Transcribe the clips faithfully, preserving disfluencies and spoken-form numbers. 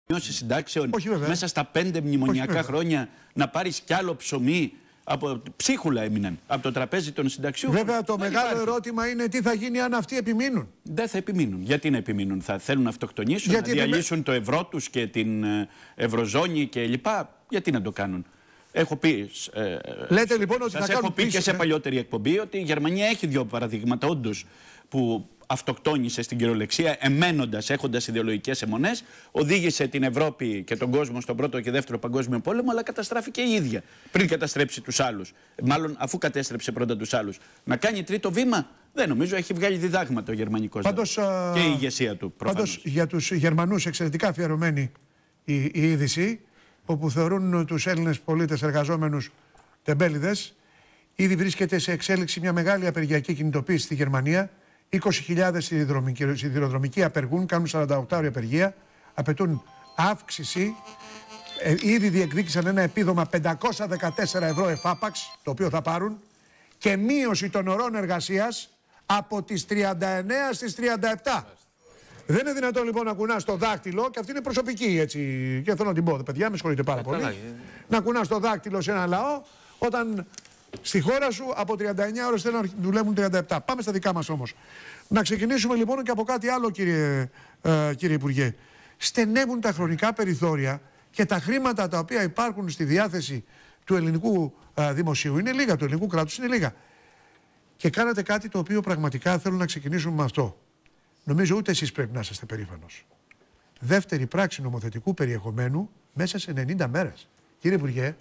μειώσεις συντάξεων μέσα στα πέντε μνημονιακά χρόνια να πάρεις κι άλλο ψωμί. Από ψίχουλα έμειναν από το τραπέζι των συνταξιούχων. Βέβαια, το δεν μεγάλο υπάρχει. ερώτημα είναι τι θα γίνει αν αυτοί επιμείνουν. Δεν θα επιμείνουν. Γιατί να επιμείνουν, θα θέλουν να αυτοκτονήσουν, γιατί να διαλύσουν επιμέ... το ευρώ τους και την ευρωζώνη κλπ. Γιατί να το κάνουν. Έχω πει. Ε, Λέτε λοιπόν ότι θα σας κάνουν έχω πει πίσω, και σε ναι. παλιότερη εκπομπή ότι η Γερμανία έχει δύο παραδείγματα όντως που αυτοκτόνησε στην κυριολεξία, εμένοντας, έχοντας ιδεολογικές αιμονές, οδήγησε την Ευρώπη και τον κόσμο στον πρώτο και δεύτερο παγκόσμιο πόλεμο, αλλά καταστράφηκε η ίδια πριν καταστρέψει τους άλλους. Μάλλον αφού κατέστρεψε πρώτα τους άλλους. Να κάνει τρίτο βήμα, δεν νομίζω, έχει βγάλει διδάγματα ο γερμανικός πάντως, λαός. Και η ηγεσία του προφανώς. Πάντως για τους Γερμανούς εξαιρετικά αφιερωμένη η, η είδηση, όπου θεωρούν τους Έλληνες πολίτες εργαζόμενους τεμπέληδες. Ήδη βρίσκεται σε εξέλιξη μια μεγάλη απεργιακή κινητοποίηση στη Γερμανία. είκοσι χιλιάδες σιδηροδρομικοί απεργούν, κάνουν σαράντα οκτώ ώρες απεργία, απαιτούν αύξηση. Ε, ήδη διεκδίκησαν ένα επίδομα πεντακόσια δεκατέσσερα ευρώ εφάπαξ, το οποίο θα πάρουν, και μείωση των ωρών εργασίας από τις τριάντα εννέα στις τριάντα επτά. Δεν είναι δυνατόν λοιπόν να κουνάς το δάχτυλο, και αυτή είναι προσωπική έτσι, και θέλω να την πω, παιδιά, με συγχωρείτε πάρα πολύ, να κουνάς το δάχτυλο σε ένα λαό, όταν στη χώρα σου από τριάντα εννέα ώρες θέλουν να δουλεύουν τριάντα επτά. Πάμε στα δικά μας όμως. Να ξεκινήσουμε λοιπόν και από κάτι άλλο, κύριε, ε, κύριε Υπουργέ. Στενεύουν τα χρονικά περιθώρια και τα χρήματα τα οποία υπάρχουν στη διάθεση του ελληνικού ε, δημοσίου είναι λίγα, του ελληνικού κράτους είναι λίγα. Και κάνατε κάτι το οποίο πραγματικά θέλω να ξεκινήσουμε με αυτό. Νομίζω ούτε εσείς πρέπει να είσαστε περήφανος. Δεύτερη πράξη νομοθετικού περιεχομένου μέσα σε ενενήντα μέρες. Κύριε Υπουργέ,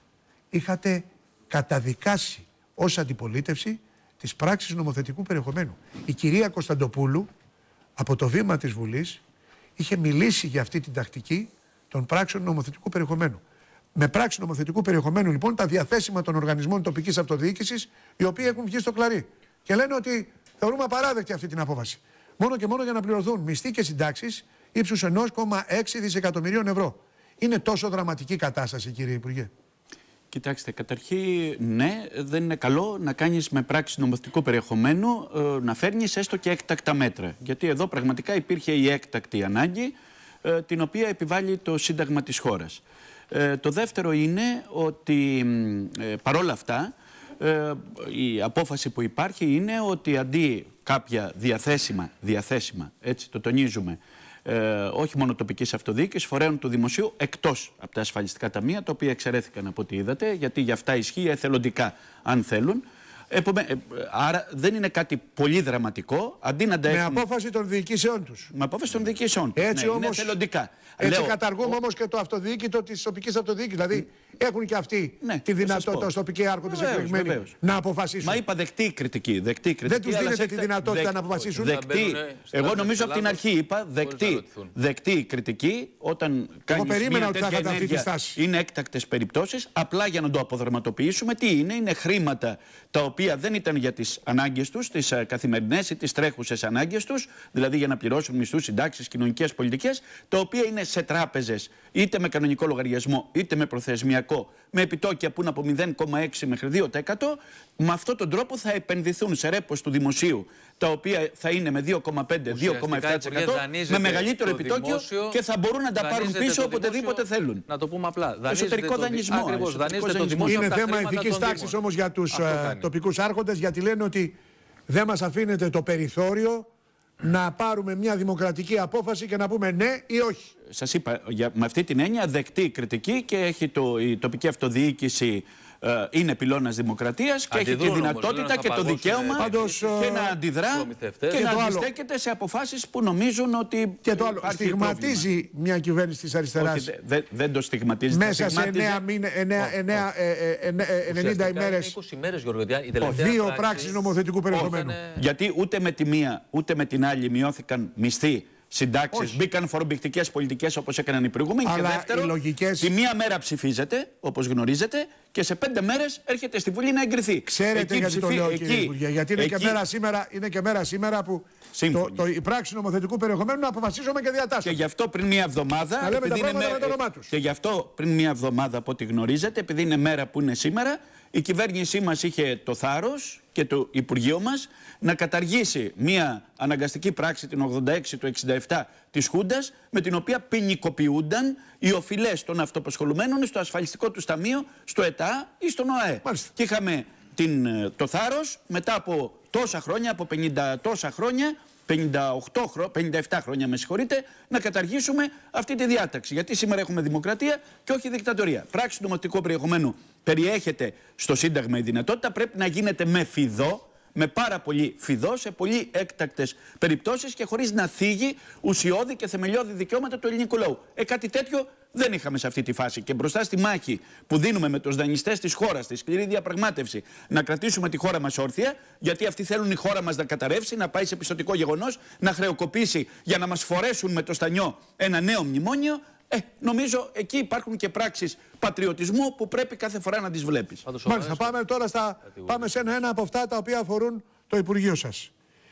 είχατε καταδικάσει ως αντιπολίτευση τις πράξεις νομοθετικού περιεχομένου. Η κυρία Κωνσταντοπούλου από το βήμα της Βουλής είχε μιλήσει για αυτή την τακτική των πράξεων νομοθετικού περιεχομένου. Με πράξη νομοθετικού περιεχομένου λοιπόν τα διαθέσιμα των οργανισμών τοπικής αυτοδιοίκησης, οι οποίοι έχουν βγει στο κλαρί και λένε ότι θεωρούμε απαράδεκτη αυτή την απόφαση. Μόνο και μόνο για να πληρωθούν μισθοί και συντάξεις ύψους ενός κόμμα έξι δισεκατομμυρίων ευρώ. Είναι τόσο δραματική κατάσταση, κύριε Υπουργέ? Κοιτάξτε, καταρχήν, ναι, δεν είναι καλό να κάνεις με πράξη νομοθετικού περιεχομένου ε, να φέρνεις έστω και έκτακτα μέτρα. Γιατί εδώ πραγματικά υπήρχε η έκτακτη ανάγκη, ε, την οποία επιβάλλει το Σύνταγμα της χώρας. Ε, το δεύτερο είναι ότι ε, παρόλα αυτά, ε, η απόφαση που υπάρχει είναι ότι αντί κάποια διαθέσιμα, διαθέσιμα, έτσι το τονίζουμε, Ε, όχι μόνο τοπικής αυτοδιοίκησης, φορέων του δημοσίου εκτός από τα ασφαλιστικά ταμεία, τα οποία εξαιρέθηκαν από ό,τι είδατε, γιατί για αυτά ισχύει εθελοντικά αν θέλουν. Επομε... Ε, άρα δεν είναι κάτι πολύ δραματικό. Αντί να τα με έχουν... απόφαση των διοικήσεων τους. Με απόφαση των διοικήσεων τους. Έτσι ναι, όμως, είναι εθελοντικά. Έτσι Λέω... καταργούμε όμως και το αυτοδιοίκητο της τοπικής αυτοδιοίκησης. Δηλαδή έχουν και αυτοί ναι, τη δυνατότητα ως τοπικοί άρχοντες εκλεγμένοι να αποφασίσουν. Μα είπα δεκτή κριτική. Δεκτή κριτική, δεν τους δίνετε έχετε... τη δυνατότητα Δεκ... να αποφασίσουν. Δεκτή. Εγώ νομίζω από την αρχή είπα δεκτή, δεκτή κριτική όταν κάνεις μια τέτοια ενέργεια. Είναι έκτακτες περιπτώσεις. Απλά για να το αποδραματοποιήσουμε, τι είναι? Είναι χρήματα τα οποία δεν ήταν για τις ανάγκες τους, τις καθημερινές ή τις τρέχουσες ανάγκες τους, δηλαδή για να πληρώσουν μισθούς, συντάξεις, κοινωνικές πολιτικές, τα οποία είναι σε τράπεζες είτε με κανονικό λογαριασμό είτε με προθεσμιακό, με επιτόκια που είναι από μηδέν κόμμα έξι μέχρι δύο τοις εκατό. Με αυτόν τον τρόπο θα επενδυθούν σε ρέπος του δημοσίου, τα οποία θα είναι με δύο κόμμα πέντε με δύο κόμμα επτά τοις εκατό, με μεγαλύτερο επιτόκιο και θα μπορούν να τα πάρουν πίσω οποτεδήποτε θέλουν. Να το πούμε απλά. Εσωτερικό δανεισμό. Ακριβώς, δανείζεται το δημόσιο. Είναι θέμα ηθικής τάξης όμως για τους τοπικούς άρχοντες, γιατί λένε ότι δεν μας αφήνετε το περιθώριο να πάρουμε μια δημοκρατική απόφαση και να πούμε ναι ή όχι. Σας είπα, για, με αυτή την έννοια δεκτή κριτική και έχει το, η τοπική αυτοδιοίκηση ε, είναι πυλώνας δημοκρατίας και Αντιδρούν έχει τη όμως, δυνατότητα και το δικαίωμα πάντως, και να αντιδρά και, και να άλλο. αντιστέκεται σε αποφάσεις που νομίζουν ότι και το άλλο, στιγματίζει πρόβλημα. Μια κυβέρνηση της αριστεράς. Όχι, δε, δεν το στιγματίζει. Μέσα σε ενενήντα ημέρες είκοσι μέρες, Γιώργο, δύο πράξεις νομοθετικού περιεχομένου. Γιατί ούτε με τη μία ούτε με την άλλη μειώθηκαν μισθοί, συντάξεις, μπήκαν φορομπηκτικές πολιτικές όπως έκαναν οι προηγούμενοι. Αλλά και δεύτερο, λογικές... τη μία μέρα ψηφίζεται, όπως γνωρίζετε, και σε πέντε μέρες έρχεται στη Βουλή να εγκριθεί. Ξέρετε εκεί γιατί ψηφί... το λέω, κύριε Υπουργέ, γιατί είναι, εκεί... και μέρα σήμερα, είναι και μέρα σήμερα που το, το, η πράξη νομοθετικού περιεχομένου να αποφασίζουμε και διατάσσουμε. Και γι' αυτό πριν μία εβδομάδα. Να λέμε τα πράγματα με το όνομά τους. Και γι' αυτό πριν μία εβδομάδα, από ό,τι γνωρίζετε, επειδή είναι μέρα που είναι σήμερα, η κυβέρνησή μας είχε το θάρρος και το Υπουργείο μας να καταργήσει μια αναγκαστική πράξη την ογδόντα έξι του εξήντα επτά της Χούντας, με την οποία ποινικοποιούνταν οι οφειλές των αυτοαπασχολουμένων στο ασφαλιστικό του ταμείο, στο ΕΤΑ ή στον ΟΑΕ. Μάλιστα. Και είχαμε την, το θάρρος μετά από τόσα χρόνια, από πενήντα τόσα χρόνια, πενήντα οκτώ, πενήντα επτά χρόνια με συγχωρείτε, να καταργήσουμε αυτή τη διάταξη. Γιατί σήμερα έχουμε δημοκρατία και όχι δικτατορία. Πράξη νομοθετικού περιεχομένου περιέχεται στο Σύνταγμα η δυνατότητα, πρέπει να γίνεται με φιδό, με πάρα πολύ φιδό, σε πολύ έκτακτες περιπτώσεις και χωρίς να θίγει ουσιώδη και θεμελιώδη δικαιώματα του ελληνικού λαού. Ε, κάτι τέτοιο δεν είχαμε σε αυτή τη φάση. Και μπροστά στη μάχη που δίνουμε με τους δανειστές της χώρας, τη σκληρή διαπραγμάτευση, να κρατήσουμε τη χώρα μας όρθια, γιατί αυτοί θέλουν η χώρα μας να καταρρεύσει, να πάει σε πιστωτικό γεγονός, να χρεοκοπήσει για να μας φορέσουν με το στανιό ένα νέο μνημόνιο. Ε, νομίζω εκεί υπάρχουν και πράξεις πατριωτισμού που πρέπει κάθε φορά να τις βλέπεις. Μάλιστα, πάμε τώρα στα... πάμε σε ένα, ένα από αυτά τα οποία αφορούν το Υπουργείο σας.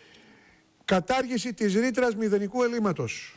Κατάργηση της ρήτρας μηδενικού ελλείμματος,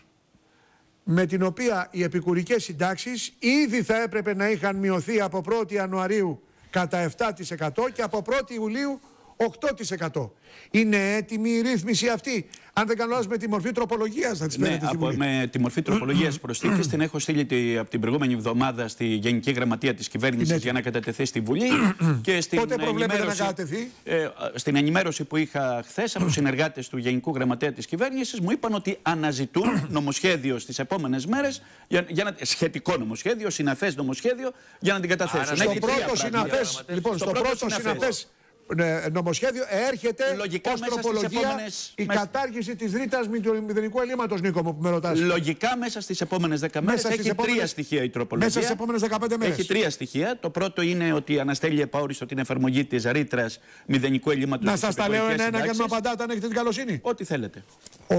με την οποία οι επικουρικές συντάξεις ήδη θα έπρεπε να είχαν μειωθεί από πρώτη Ιανουαρίου κατά επτά τοις εκατό και από πρώτη Ιουλίου οκτώ τοις εκατό. Είναι έτοιμη η ρύθμιση αυτή? Αν δεν κάνω λάθος, με τη μορφή τροπολογίας θα τις φέρετε στη Βουλή. Με τη μορφή τροπολογίας προσθήκης την έχω στείλει τη, από την προηγούμενη εβδομάδα στη Γενική Γραμματεία της Κυβέρνησης για να κατατεθεί στη Βουλή. Και στην πότε προβλέπετε να κατατεθεί? Ε, στην ενημέρωση που είχα χθες από συνεργάτες του Γενικού Γραμματέα της Κυβέρνησης, μου είπαν ότι αναζητούν νομοσχέδιο στις επόμενες μέρες, για, για να, σχετικό νομοσχέδιο, συναφές νομοσχέδιο, για να την καταθέσουν. Στο πρώτο συναφές, λοιπόν, στο πρώτο συναφές νομοσχέδιο έρχεται λογικά ως τροπολογία επόμενες... η μέσα... κατάργηση της ρήτρας μηδενικού ελλείμματος, Νίκο μου, που με ρωτάς. Λογικά μέσα στις επόμενες δέκα μέρες έχει τρία επόμενες... στοιχεία η τροπολογία. Μέσα στις επόμενες δεκαπέντε μέρες. Έχει τρία στοιχεία. Το πρώτο είναι ότι αναστέλει επαόριστο την εφαρμογή της ρήτρας μηδενικού ελλείμματος. Να σας τα λέω ένα-ένα και να απαντάτε αν έχετε την καλοσύνη. Ό,τι θέλετε. Ο,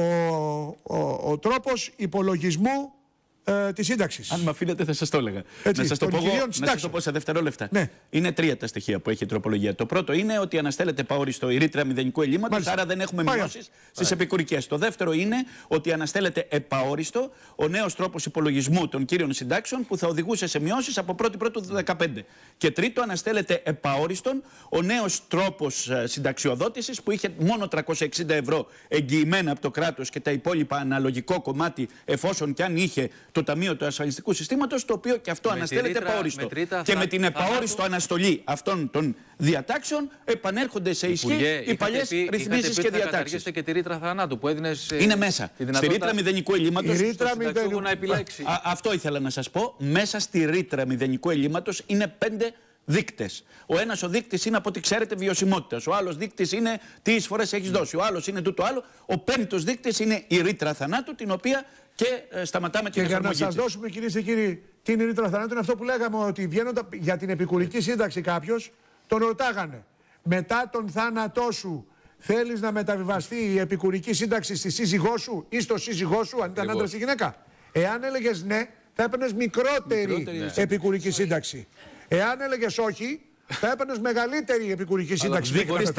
ο, ο τρόπος υπολογισμού Ε, τη σύνταξη. Αν με αφήνετε, θα σας το έλεγα. Έτσι, να σας το, πω, εγώ, να σας το πω πω σε δευτερόλεπτα. Ναι. Είναι τρία τα στοιχεία που έχει η τροπολογία. Το πρώτο είναι ότι αναστέλλεται παόριστο η ρήτρα μηδενικού ελλείμματος, άρα δεν έχουμε μειώσεις στις επικουρικές. Το δεύτερο είναι ότι αναστέλλεται επαόριστο ο νέος τρόπος υπολογισμού των κύριων συντάξεων που θα οδηγούσε σε μειώσεις από πρώτη Πρώτου του δύο χιλιάδες δεκαπέντε. Και τρίτο, αναστέλλεται επαόριστον ο νέος τρόπος συνταξιοδότησης που είχε μόνο τριακόσια εξήντα ευρώ εγγυημένα από το κράτος και τα υπόλοιπα αναλογικό κομμάτι, εφόσον κι αν είχε το Ταμείο του Ασφαλιστικού Συστήματος, το οποίο και αυτό με αναστέλλεται επαόριστο. Και με την επαόριστο αναστολή αυτών των διατάξεων επανέρχονται σε ισχύ οι παλιές ρυθμίσεις και διατάξεις. Καταργήσετε και τη ρήτρα θανάτου που έδινε. Είναι μέσα. Στη ρήτρα μηδενικού ελλείμματος. Να επιλέξει. Α, αυτό ήθελα να σας πω. Μέσα στη ρήτρα μηδενικού ελλείμματος είναι πέντε δείκτες. Ο ένας ο δείκτης είναι, από ό,τι ξέρετε, βιωσιμότητας. Ο άλλος δείκτης είναι τι εισφορές έχεις δώσει. Ο άλλος είναι τούτο άλλο. Ο πέμπτος δείκτης είναι η ρήτρα θανάτου, την οποία και ε, σταματάμε την εφαρμογή. Και για να σας δώσουμε, κυρίες και κύριοι, τι είναι η ρήτρα θανάτου, είναι αυτό που λέγαμε, ότι βγαίνοντα για την επικουρική σύνταξη κάποιος, τον ρωτάγανε. Μετά τον θάνατό σου, θέλεις να μεταβιβαστεί η επικουρική σύνταξη στη σύζυγό σου ή στο σύζυγό σου, αν ήταν άντρας ή γυναίκα? Εάν έλεγες ναι, θα έπαιρνες μικρότερη, μικρότερη ναι. επικουρική σύνταξη. Εάν έλεγες όχι, θα έπαιρνες μεγαλύτερη επικουρική σύνταξη.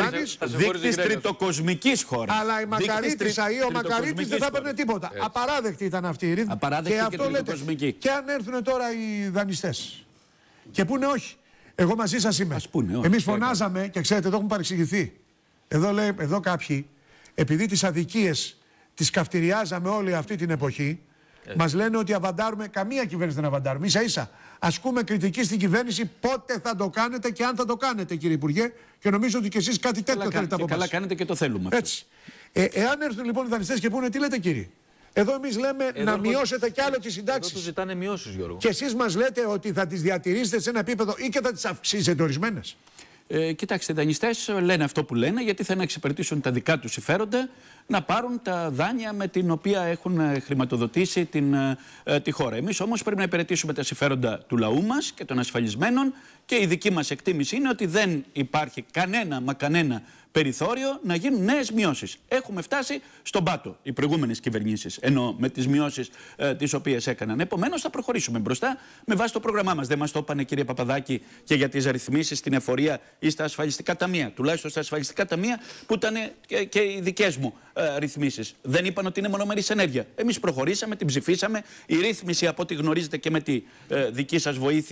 Δείκτης τριτοκοσμικής χώρας. Αλλά η Μακαρίτισσα ή ο Μακαρίτης δεν θα έπαιρνε τίποτα. Έτσι. Απαράδεκτη ήταν αυτή η ρύθμιση. Απαράδεκτη και, και αυτό λέτε. Και αν έρθουν τώρα οι δανειστές και πούνε όχι, εγώ μαζί σας είμαι. Εμείς φωνάζαμε και ξέρετε, εδώ έχουμε παρεξηγηθεί. Εδώ, λέει, εδώ κάποιοι, επειδή τις αδικίες τις καυτηριάζαμε όλη αυτή την εποχή, μας λένε ότι αβαντάρουμε, καμία κυβέρνηση δεν αβαντάρουμε. Ίσα ίσα ασκούμε κριτική στην κυβέρνηση πότε θα το κάνετε και αν θα το κάνετε, κύριε Υπουργέ. Και νομίζω ότι και εσείς κάτι τέτοιο καλά θέλετε από εμάς. Καλά κάνετε και το θέλουμε αυτό. Έτσι. Ε, εάν έρθουν λοιπόν οι δανειστές και πούνε, τι λέτε κύριε, εδώ εμείς λέμε εδώ να έχω... μειώσετε κι άλλο τις συντάξεις. Εδώ τους ζητάνε μειώσεις, Γιώργο. Και εσείς μας λέτε ότι θα τις διατηρήσετε σε ένα επίπεδο ή και θα τις αυξήσετε ορισμένες. Ε, κοιτάξτε, οι δανειστές λένε αυτό που λένε γιατί θέλουν να εξυπηρετήσουν τα δικά τους συμφέροντα, να πάρουν τα δάνεια με την οποία έχουν χρηματοδοτήσει την, ε, τη χώρα. Εμείς όμως πρέπει να υπηρετήσουμε τα συμφέροντα του λαού μας και των ασφαλισμένων και η δική μας εκτίμηση είναι ότι δεν υπάρχει κανένα μα κανένα περιθώριο να γίνουν νέες μειώσεις. Έχουμε φτάσει στον πάτο οι προηγούμενες κυβερνήσεις, ενώ με τις μειώσεις ε, τις οποίες έκαναν. Επομένως, θα προχωρήσουμε μπροστά με βάση το πρόγραμμά μας. Δεν μας το είπανε, κύριε Παπαδάκη, και για τις ρυθμίσεις στην εφορία ή στα ασφαλιστικά ταμεία. Τουλάχιστον στα ασφαλιστικά ταμεία που ήταν και, και οι δικές μου ε, ρυθμίσεις. Δεν είπαν ότι είναι μονομερής ενέργεια. Εμείς προχωρήσαμε, την ψηφίσαμε. Η ρύθμιση, από ό,τι γνωρίζετε και με τη ε, δική σας βοήθεια,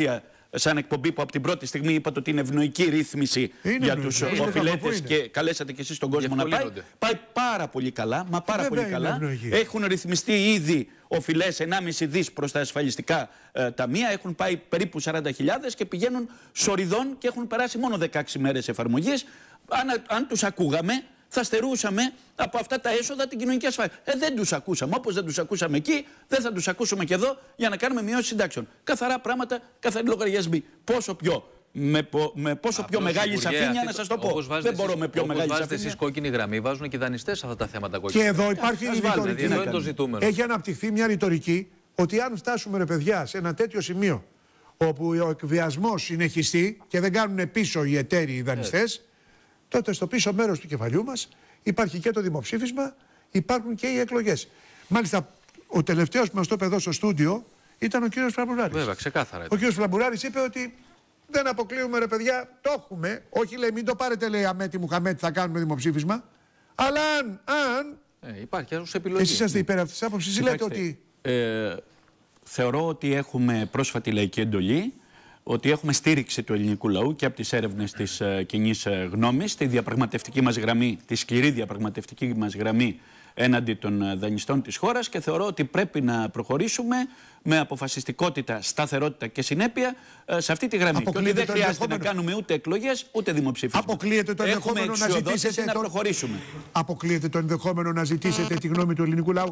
σαν εκπομπή που από την πρώτη στιγμή είπατε ότι είναι ευνοϊκή ρύθμιση είναι για ευνοϊκή. τους οφειλέτες και καλέσατε και εσείς τον κόσμο να πάει. Πάει πάρα πολύ καλά, μα πάρα Βέβαια πολύ καλά. ευνοϊκή. Έχουν ρυθμιστεί ήδη οφειλές ενάμιση δις προς τα ασφαλιστικά ε, ταμεία. Έχουν πάει περίπου σαράντα χιλιάδες και πηγαίνουν σοριδών και έχουν περάσει μόνο δεκαέξι μέρες εφαρμογής. Αν, αν τους ακούγαμε, θα στερούσαμε από αυτά τα έσοδα την κοινωνική ασφάλεια. Ε, δεν τους ακούσαμε. Όπως δεν τους ακούσαμε εκεί, δεν θα τους ακούσουμε και εδώ για να κάνουμε μειώσεις συντάξεων. Καθαρά πράγματα, καθαροί λογαριασμοί. Πόσο πιο, με, πο, με πόσο Απλώς, πιο μεγάλη Υπουργέ, σαφήνεια αυτή, να σας το πω. όπως Δεν μπορώ με πιο όπως μεγάλη βάζετε σαφήνεια. εσείς κόκκινη γραμμή, βάζουν και οι δανειστές αυτά τα θέματα κόκκινη. Και εδώ υπάρχει η Ας βάλτε, ρητορική. Εδώ είναι το ζητούμενο. Έχει αναπτυχθεί μια ρητορική ότι αν φτάσουμε, ρε παιδιά, σε ένα τέτοιο σημείο όπου ο εκβιασμός συνεχιστεί και δεν κάνουν πίσω οι εταίροι οι δανειστές, τότε στο πίσω μέρος του κεφαλιού μας υπάρχει και το δημοψήφισμα, υπάρχουν και οι εκλογές. Μάλιστα, ο τελευταίος που μας το είπε εδώ στο στούντιο ήταν ο κύριος Φλαμπουράρης. Βέβαια, ξεκάθαρα. Ο κύριος Φλαμπουράρης είπε ότι δεν αποκλείουμε, ρε παιδιά, το έχουμε. Όχι, λέει, μην το πάρετε, λέει, αμέτη μου χαμέτη, θα κάνουμε δημοψήφισμα. Αλλά αν, αν Ε, υπάρχει ως επιλογή. εσείς είσαστε υπέρ αυτής της άποψης, λέτε ότι. Ε, θεωρώ ότι έχουμε πρόσφατη λαϊκή εντολή, ότι έχουμε στήριξη του ελληνικού λαού και από τις έρευνες της ε, κοινής ε, γνώμης, τη διαπραγματευτική μας γραμμή, τη σκληρή διαπραγματευτική μας γραμμή έναντι των ε, δανειστών της χώρας και θεωρώ ότι πρέπει να προχωρήσουμε με αποφασιστικότητα, σταθερότητα και συνέπεια ε, σε αυτή τη γραμμή. Και ότι δεν το χρειάζεται να ενδεχόμενο- κάνουμε ούτε εκλογές ούτε δημοψήφισμα. Αποκλείεται το Έχουμε ενδεχόμενο να εξουσιοδότηση ζητήσετε να το- προχωρήσουμε. Αποκλείεται το ενδεχόμενο να ζητήσετε τη γνώμη του ελληνικού λαού.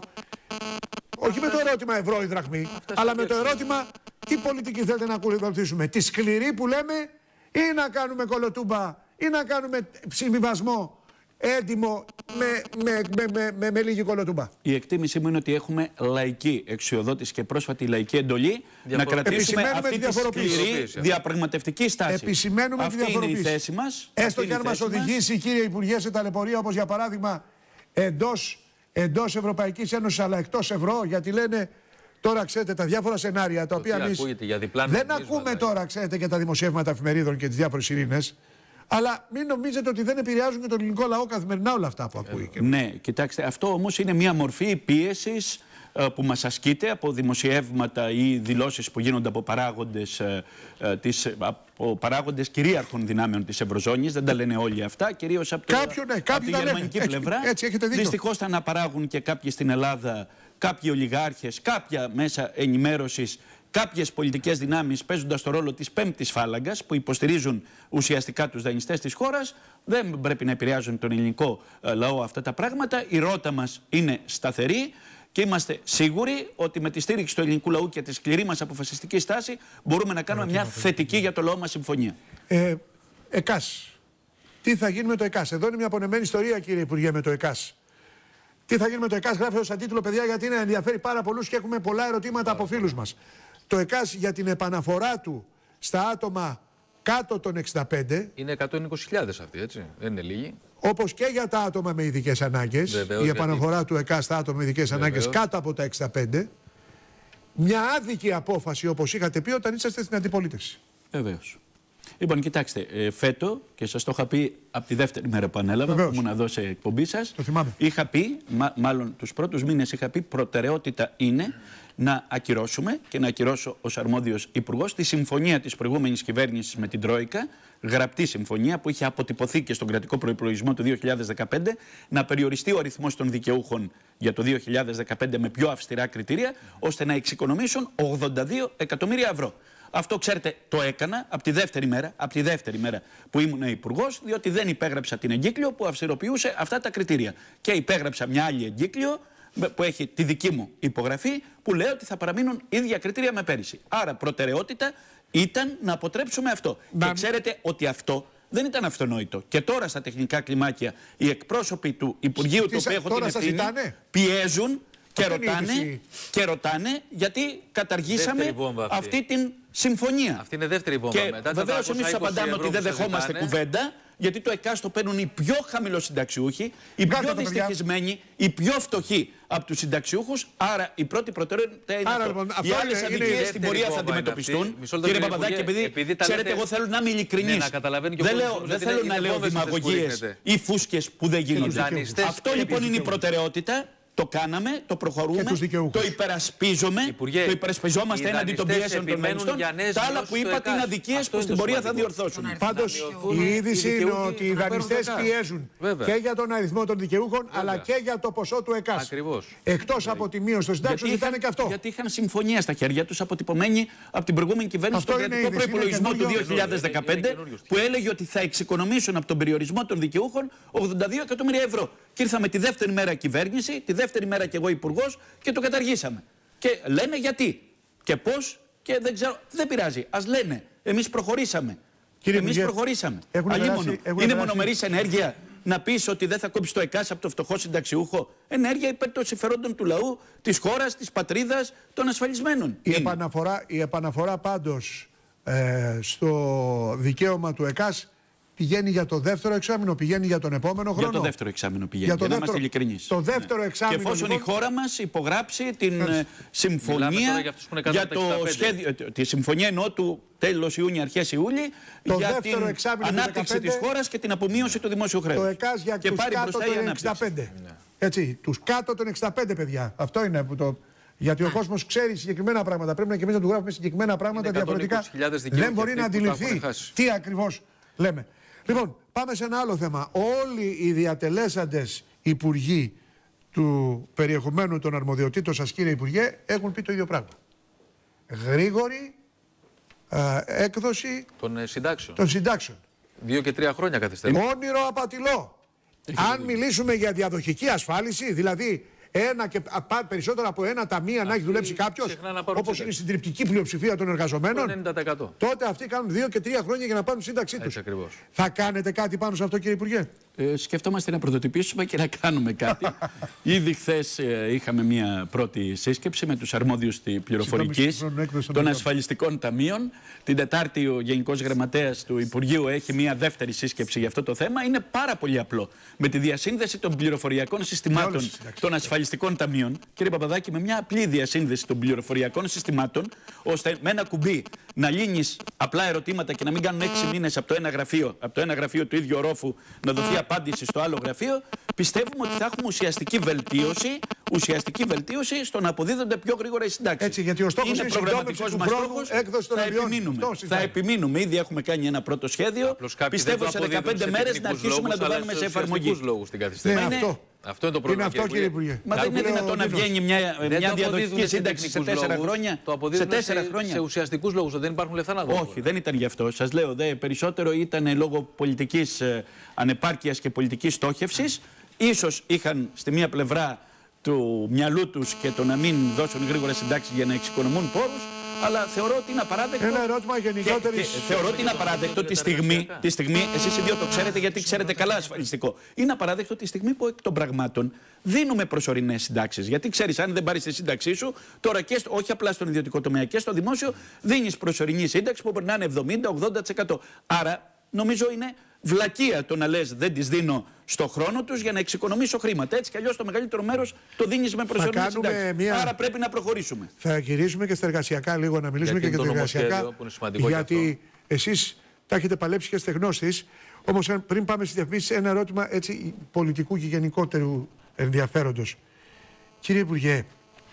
Όχι με το ερώτημα ευρώ ή δραχμή, αλλά με το ερώτημα τι πολιτική θέλετε να ακολουθήσουμε. Τη σκληρή που λέμε ή να κάνουμε κολοτούμπα ή να κάνουμε συμβιβασμό έντιμο με, με, με, με, με, με λίγη κολοτούμπα. Η εκτίμησή μου είναι ότι έχουμε λαϊκή εξουσιοδότηση και πρόσφατη λαϊκή εντολή να Διαφορο- κρατήσουμε Επισημαίνουμε αυτή τη τη διαφοροποίηση. σκληρή διαπραγματευτική στάση. Επισημαίνουμε τη Αυτή είναι η διαφοροποίηση. θέση μας. Έστω αυτή και είναι αν η μας θέση μας. οδηγήσει, κύριε Υπουργέ, σε ταλαιπωρία, όπως για παράδειγμα εντός, εντός Ευρωπαϊκής Ένωσης αλλά εκτός ευρώ, γιατί λένε τώρα, ξέρετε, τα διάφορα σενάρια τα οποία τι εμείς ακούγεται για διπλά δεν νομίσματα, ακούμε ε. τώρα, ξέρετε, και τα δημοσιεύματα εφημερίδων και τις διάφορες ειρήνες. Αλλά μην νομίζετε ότι δεν επηρεάζουν και τον ελληνικό λαό καθημερινά όλα αυτά που ακούει. Και... Ναι, κοιτάξτε, αυτό όμως είναι μια μορφή πίεσης ε, που μας ασκείται από δημοσιεύματα ή δηλώσεις που γίνονται από παράγοντες, ε, ε, της, από παράγοντες κυρίαρχων δυνάμεων της Ευρωζώνης. Δεν τα λένε όλοι αυτά, κυρίως από, το, Κάποιο, ναι, από κάποιοι τη τα λένε. γερμανική Έτσι, πλευρά. έτσι, έχετε δίκιο. Δυστυχώς θα αναπαράγουν και κάποιοι στην Ελλάδα, κάποιοι ολιγάρχες, κάποια μέσα ενημέρωσης, κάποιες πολιτικές δυνάμεις παίζοντας το ρόλο της πέμπτης φάλαγγας που υποστηρίζουν ουσιαστικά τους δανειστές της χώρας. Δεν πρέπει να επηρεάζουν τον ελληνικό ε, λαό αυτά τα πράγματα. Η ρότα μας είναι σταθερή και είμαστε σίγουροι ότι με τη στήριξη του ελληνικού λαού και τη σκληρή μας αποφασιστική στάση μπορούμε να κάνουμε μια θετική για το λαό μας συμφωνία. Ε, ΕΚΑΣ. Τι θα γίνει με το ΕΚΑΣ. Εδώ είναι μια απονεμένη ιστορία, κύριε Υπουργέ, με το ΕΚΑΣ. Τι θα γίνει με το ΕΚΑΣ, γράφει ως αντίτλο, παιδιά, γιατί είναι, ενδιαφέρει πάρα πολλούς και έχουμε πολλά ερωτήματα από φίλους μας. Το ΕΚΑΣ για την επαναφορά του στα άτομα κάτω των εξήντα πέντε, Είναι εκατόν είκοσι χιλιάδες αυτοί, έτσι. Δεν είναι λίγοι. όπως και για τα άτομα με ειδικές ανάγκες, Βεβαίως, η επαναφορά γιατί... του ΕΚΑΣ στα άτομα με ειδικές ανάγκες κάτω από τα εξήντα πέντε, μια άδικη απόφαση, όπως είχατε πει όταν είσαστε στην αντιπολίτευση. Βεβαίως. Λοιπόν, κοιτάξτε, ε, φέτο, και σας το είχα πει από τη δεύτερη μέρα που ανέλαβα, Βεβαίως. που ήμουν εδώ σε εκπομπή σας, Το θυμάμαι. είχα πει, μα, μάλλον τους πρώτους μήνες είχα πει, προτεραιότητα είναι να ακυρώσουμε και να ακυρώσω ως αρμόδιος υπουργός τη συμφωνία της προηγούμενης κυβέρνησης με την Τρόικα, γραπτή συμφωνία που είχε αποτυπωθεί και στον κρατικό προϋπολογισμό του δύο χιλιάδες δεκαπέντε, να περιοριστεί ο αριθμός των δικαιούχων για το δύο χιλιάδες δεκαπέντε με πιο αυστηρά κριτήρια, ώστε να εξοικονομήσουν ογδόντα δύο εκατομμύρια ευρώ. Αυτό, ξέρετε, το έκανα από τη δεύτερη μέρα, από τη δεύτερη μέρα που ήμουν υπουργός, διότι δεν υπέγραψα την εγκύκλιο που αυστηροποιούσε αυτά τα κριτήρια. Και υπέγραψα μια άλλη εγκύκλιο που έχει τη δική μου υπογραφή, που λέει ότι θα παραμείνουν ίδια κριτήρια με πέρυσι. Άρα, προτεραιότητα ήταν να αποτρέψουμε αυτό. Να... Και ξέρετε ότι αυτό δεν ήταν αυτονόητο. Και τώρα στα τεχνικά κλιμάκια οι εκπρόσωποι του Υπουργείου, Τι του σα- οποίου έχω τώρα την σας ευθύνη, ζητάνε? πιέζουν και Αυτή είναι η ρωτάνε, είδηση. και ρωτάνε γιατί καταργήσαμε Δεύτερη βόμβα αυτή. αυτή την συμφωνία. Αυτή είναι δεύτερη βόμβα. Και Μετά βεβαίω εμεί είκοσι απαντάμε ευρώ ότι δεν που σας δεχόμαστε ζητάνε. κουβέντα, γιατί το ΕΚΑΣ το παίρνουν οι πιο χαμηλοσυνταξιούχοι, οι Βγάλτε πιο το, παιδιά. δυστυχισμένοι, οι πιο φτωχοί από του συνταξιούχους. Άρα η πρώτη προτεραιότητα είναι Άρα, αυτό. λοιπόν, Οι αυτό άλλες είναι- είναι η αδικίες στην δεύτερη πορεία θα βόμβα είναι αντιμετωπιστούν. αυτή. Μισό λεπτό, Κύριε κύριε Παπαδάκη, Υπουργέ, επειδή, επειδή τα ξέρετε, λέτε- εγώ θέλω να είμαι ειλικρινής. Ναι, να καταλαβαίνει και ο δεν κόσμος λέω, όμως δεν ότι θέλω είναι να λέω βόμβες αυτές που δημαγωγίες ρίχνετε. ή φούσκες που δεν γίνονται. δανειστές Αυτό και λοιπόν τους είναι η προτεραιότητα. Το κάναμε, το προχωρούμε, το υπερασπίζομαι, Υπουργέ, το υπερασπιζόμαστε έναντι των πιέσεων των μενιστών. Τα άλλα που είπατε είναι αδικίες που στην πορεία θα διορθώσουν. Πάντως η είδηση είναι ότι οι δανειστές πιέζουν Βέβαια. και για τον αριθμό των δικαιούχων, Βέβαια. αλλά και για το ποσό του ΕΚΑΣ. Ακριβώς. Εκτός από τη μείωση των συντάξεων ζητάνε και αυτό. Γιατί είχαν συμφωνία στα χέρια τους αποτυπωμένη από την προηγούμενη κυβέρνηση Αυτό στον είναι κρατικό είδηση, είναι προϋπολογισμό του καινούριο. δύο χιλιάδες δεκαπέντε που έλεγε ότι θα εξοικονομήσουν από τον περιορισμό των δικαιούχων ογδόντα δύο εκατομμύρια ευρώ. Και ήρθαμε τη δεύτερη μέρα κυβέρνηση, τη δεύτερη μέρα και εγώ υπουργός και το καταργήσαμε. Και λένε γιατί και πώς και δεν ξέρω. Δεν πειράζει. Ας λένε. Εμείς προχωρήσαμε. Κύριε Εμείς Υπουργέ, προχωρήσαμε. έχουν Αλλήμωνο. περάσει- έχουν Είναι περάσει- μονομερής ενέργεια να πεις ότι δεν θα κόψει το ΕΚΑΣ από το φτωχό συνταξιούχο. Ενέργεια υπέρ των συμφερόντων του λαού, της χώρας, της πατρίδας, των ασφαλισμένων. Η Είναι. επαναφορά, η επαναφορά πάντως ε, στο δικαίωμα του ΕΚΑΣ πηγαίνει για το δεύτερο εξάμηνο, πηγαίνει για τον επόμενο χρόνο. Για το δεύτερο εξάμηνο πηγαίνει, Για για, το να είμαστε δεύτερο- ειλικρινείς. το δεύτερο εξάμηνο, Και εφόσον λοιπόν- η χώρα μας υπογράψει την ε, Μιλάμε συμφωνία τώρα για αυτούς που είναι κάτω για από τα το εξήντα πέντε. σχέδιο, ε, τη συμφωνία εννοώ του τέλος Ιούνιου, αρχές Ιούλη, Το για δεύτερο την εξάμηνο του ανάπτυξη δεκαπέντε, της χώρας και την απομείωση του δημόσιου χρέους. Το ΕΚΑΣ για και τους πάρει κάτω μπροστά η των ανάπτυξη. εξήντα πέντε. Έτσι, τους κάτω των εξήντα πέντε, παιδιά. Αυτό είναι που το... Γιατί ο κόσμος ξέρει συγκεκριμένα πράγματα. Πρέπει να και εμείς να του γράφουμε συγκεκριμένα πράγματα Είναι διαφορετικά. εκατόν είκοσι χιλιάδες δικαιούχοι Δεν μπορεί αυτοί να που τα έχουν αντιληφθεί χάσει. τι ακριβώς λέμε. Λοιπόν, πάμε σε ένα άλλο θέμα. Όλοι οι διατελέσαντες υπουργοί του περιεχομένου των αρμοδιοτήτων σας, κύριε Υπουργέ, έχουν πει το ίδιο πράγμα. Γρήγορη ε, έκδοση Των ε, συντάξεων. των συντάξεων. Δύο και τρία χρόνια καθυστερούν. Όνειρο απατηλό. Αν μιλήσουμε για διαδοχική ασφάλιση, δηλαδή ένα και α, πα- περισσότερο από ένα ταμεία να έχει δουλέψει κάποιο, ξεχνά να πάρουν όπως είναι η σύνταξη. συντριπτική πλειοψηφία των εργαζομένων, ενενήντα τοις εκατό. τότε αυτοί κάνουν δύο και τρία χρόνια για να πάρουν σύνταξή του. Έτσι ακριβώς. Θα κάνετε κάτι πάνω σε αυτό, κύριε Υπουργέ? Ε, σκεφτόμαστε να πρωτοτυπήσουμε και να κάνουμε κάτι. Ήδη χθες ε, είχαμε μια πρώτη σύσκεψη με τους αρμόδιους τη πληροφορικής συγγνώμη, έκδοση των των ταμείων. ασφαλιστικών ταμείων. Την Τετάρτη ο Γενικός Γραμματέας του Υπουργείου έχει μια δεύτερη σύσκεψη για αυτό το θέμα. Είναι πάρα πολύ απλό. Με τη διασύνδεση των πληροφοριακών συστημάτων τις συντάξεις. των ασφαλιστικών ταμείων, κύριε Παπαδάκη, με μια απλή διασύνδεση των πληροφοριακών συστημάτων, ώστε με ένα κουμπί να λύνεις απλά ερωτήματα και να μην κάνουν έξι μήνες από το ένα γραφείο, από το ένα γραφείο του ίδιου ορόφου να δοθεί απάντηση στο άλλο γραφείο, πιστεύουμε ότι θα έχουμε ουσιαστική βελτίωση, ουσιαστική βελτίωση στο να αποδίδονται πιο γρήγορα οι συντάξεις. Έτσι, γιατί ο στόχος είναι η προγραμματικός συντόμευση του μας χρόνου στόχος. έκδοση των Θα αδειών. επιμείνουμε. Αυτό Θα συζητάμε. επιμείνουμε. Ήδη έχουμε κάνει ένα πρώτο σχέδιο. Απλώς κάποιοι Πιστεύω δεν σε το αποδίδουν δεκαπέντε σε μέρες να τεχνικούς αρχίσουμε να λόγους, το αλλά βάλουμε σε σε εφαρμογή. ουσιαστικούς λόγους την Ναι, καθυστέρηση. είναι- αυτό. Αυτό είναι το πρόβλημα. Είναι αυτό, κύριε Υπουργέ. Μα Το δεν είναι που λέει ο δυνατόν να Δήμος. βγαίνει μια, Δεν μια το διαδοχική αποδίδουν σύνταξη σε τεχνικούς τέσσερα λόγους, χρόνια. Το Σε αποδίδουν τέσσερα σε, χρόνια. σε ουσιαστικούς λόγους, ότι δεν υπάρχουν λεφτά να δώσουν. Όχι, δεν ήταν γι' αυτό. Σας λέω, δε, περισσότερο ήταν λόγω πολιτικής ε, ανεπάρκειας και πολιτικής στόχευσης. Ίσως είχαν στη μία πλευρά του μυαλού τους και το να μην δώσουν γρήγορα συντάξεις για να εξοικονομούν πόρους, αλλά θεωρώ ότι είναι απαράδεκτο. Ένα ερώτημα γενικότερης- Και- και θεωρώ ότι είναι απαράδεκτο τη στιγμή, τη στιγμή, εσείς οι δύο το ξέρετε γιατί ξέρετε καλά ασφαλιστικό. Είναι απαράδεκτο τη στιγμή που εκ των πραγμάτων δίνουμε προσωρινές συντάξεις. Γιατί ξέρεις, αν δεν πάρεις τη σύνταξή σου, τώρα και στο, όχι απλά στον ιδιωτικό τομέα και στο δημόσιο, δίνεις προσωρινή σύνταξη που περνάνε εβδομήντα με ογδόντα τοις εκατό. Άρα, νομίζω είναι βλακεία το να λες δεν τις δίνω στο χρόνο τους για να εξοικονομήσω χρήματα. Έτσι κι αλλιώς το μεγαλύτερο μέρος το δίνεις με προσωρινή κάνουμε σύνταξη. μια- Άρα πρέπει να προχωρήσουμε. Θα γυρίσουμε και στα εργασιακά λίγο, να μιλήσουμε Γιατί και για είναι τα το εργασιακά. νομοσχέδιο που είναι σημαντικό και Γιατί εσείς τα έχετε παλέψει και στεγνώσεις. Όμως αν- πριν πάμε στις διαφημίσεις, ένα ερώτημα έτσι πολιτικού και γενικότερου ενδιαφέροντος. Κύριε Υπουργέ,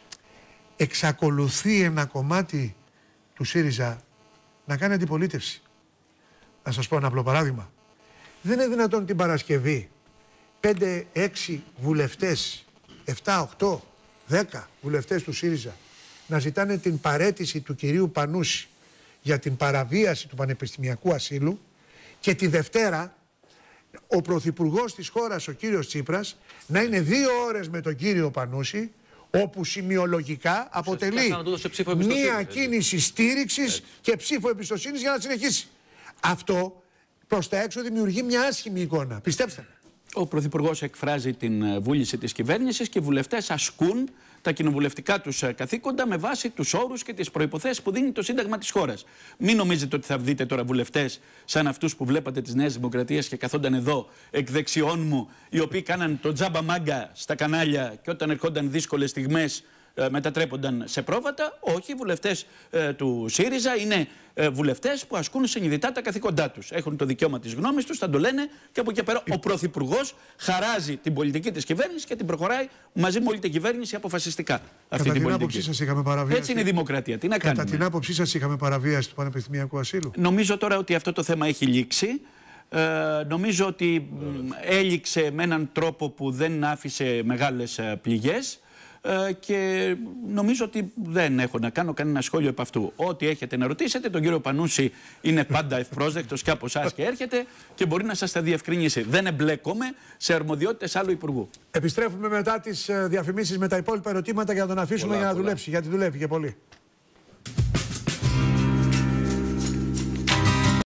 εξακολουθεί ένα κομμάτι του ΣΥΡΙΖΑ να κάνει αντιπολίτευση. Να σας πω ένα απλό παράδειγμα. Δεν είναι δυνατόν την Παρασκευή πέντε έξι βουλευτές, επτά οκτώ δέκα βουλευτές του ΣΥΡΙΖΑ να ζητάνε την παραίτηση του κυρίου Πανούση για την παραβίαση του πανεπιστημιακού ασύλου και τη Δευτέρα ο πρωθυπουργός της χώρας, ο κύριος Τσίπρας, να είναι δύο ώρες με τον κύριο Πανούση, όπου σημειολογικά αποτελεί σαν να του δώσει ψήφο εμπιστοσύνης, μία έτσι. κίνηση στήριξης και ψήφο εμπιστοσύνης για να συνεχίσει. Αυτό προς τα έξω δημιουργεί μια άσχημη εικόνα. Πιστέψτε με. Ο Πρωθυπουργός εκφράζει την ε, βούληση της κυβέρνησης και οι βουλευτές ασκούν τα κοινοβουλευτικά τους ε, καθήκοντα με βάση τους όρους και τις προϋποθέσεις που δίνει το Σύνταγμα της χώρας. Μην νομίζετε ότι θα δείτε τώρα βουλευτές σαν αυτούς που βλέπατε της Νέας Δημοκρατίας και καθόνταν εδώ εκ δεξιών μου, οι οποίοι κάναν το τζάμπα μάγκα στα κανάλια και όταν ερχόνταν δύσκολες στιγμές ε, μετατρέπονταν σε πρόβατα. Όχι, οι βουλευτές ε, του ΣΥΡΙΖΑ είναι ε, βουλευτές που ασκούν συνειδητά τα καθήκοντά τους. Έχουν το δικαίωμα της γνώμης τους, θα το λένε και από εκεί και πέρα ο Πρωθυπουργός χαράζει την πολιτική της κυβέρνησης και την προχωράει μαζί με όλη την κυβέρνηση αποφασιστικά. Αυτή Κατά την την πολιτική. άποψή σας είχαμε παραβίαση. Έτσι είναι η δημοκρατία. Τι να Κατά κάνουμε. την άποψή σας είχαμε παραβίαση του πανεπιστημιακού ασύλου. Νομίζω τώρα ότι αυτό το θέμα έχει λήξει. Ε, νομίζω ότι έληξε με έναν τρόπο που δεν άφησε μεγάλες πληγές ε, και νομίζω ότι δεν έχω να κάνω κανένα σχόλιο επ' αυτού. Ό,τι έχετε να ρωτήσετε, τον κύριο Πανούση είναι πάντα ευπρόσδεκτος και από εσάς και έρχεται και μπορεί να σας τα διευκρινίσει. Δεν εμπλέκομαι σε αρμοδιότητες άλλου υπουργού. Επιστρέφουμε μετά τις διαφημίσεις με τα υπόλοιπα ερωτήματα για να τον αφήσουμε Πολλά, για να πολλά. δουλέψει, γιατί δουλεύει και πολύ.